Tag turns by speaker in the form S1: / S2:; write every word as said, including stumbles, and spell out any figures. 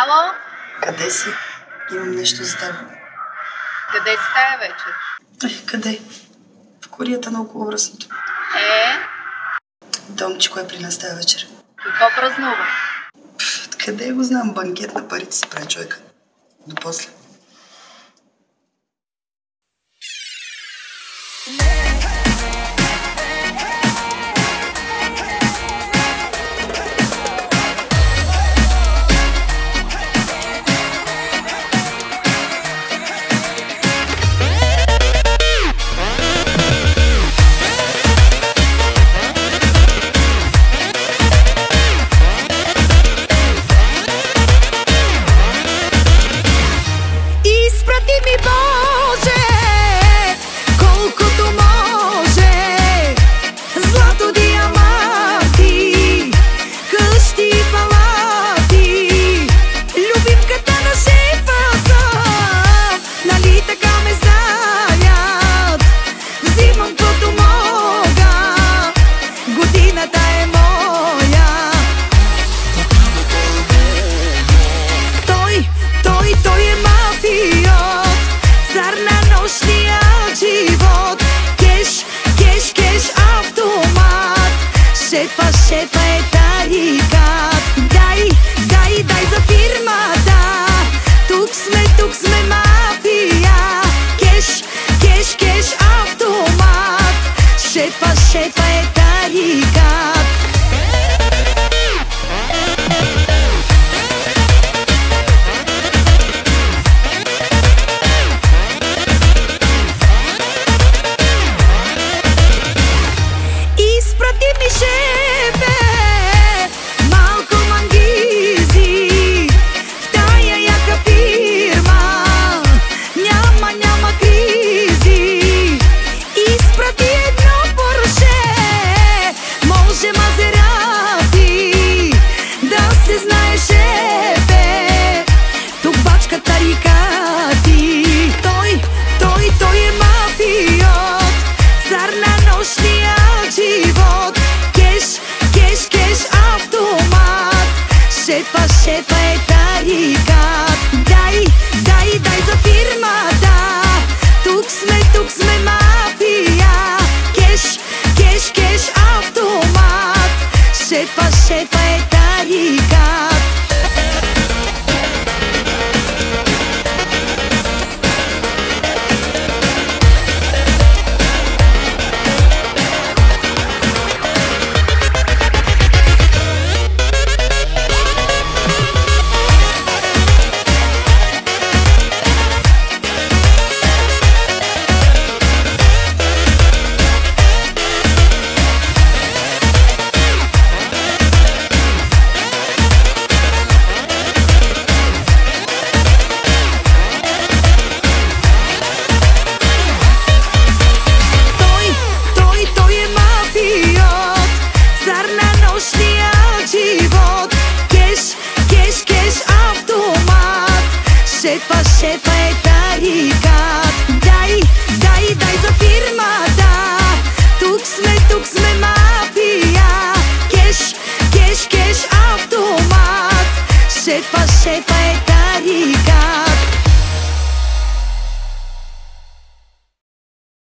S1: Ало?
S2: Къде си? Имам нещо за теб.
S1: Къде си тая вечер?
S2: Е, къде? В корията на околовръстното.
S1: Е?
S2: Домче, е при нас тая вечер.
S1: Какво празнува?
S2: Пф, къде го знам? Банкет на парите си прави човека. До после.
S3: Шефа, шефа е тарикат. Дай, дай, дай за фирмата. Тук сме, тук сме мафия. Кеш, кеш, кеш, автомат. Шефа, шефа е тарикат. Изпрати ми шефе малко мангизи в тая яка фирма. Няма, няма кризи. Изпрати едно Порше, може Мазерати. Да се знае шефе, тук бачка тарикати. Той, той, той е мафиот, цар на нощния живот. Кеш, кеш, кеш, автомат. Шефа, шефа е тарикат. Дай, дай, дай за фирмата. Тук сме, тук сме мафия. Кеш, кеш, кеш, автомат. Шефа, шефа е тарикат. Шефа, шефа е тарикат. Дай, дай, дай за фирмата. Тук сме, тук сме мафия. Кеш, кеш, кеш, автомат. Шефа, шефа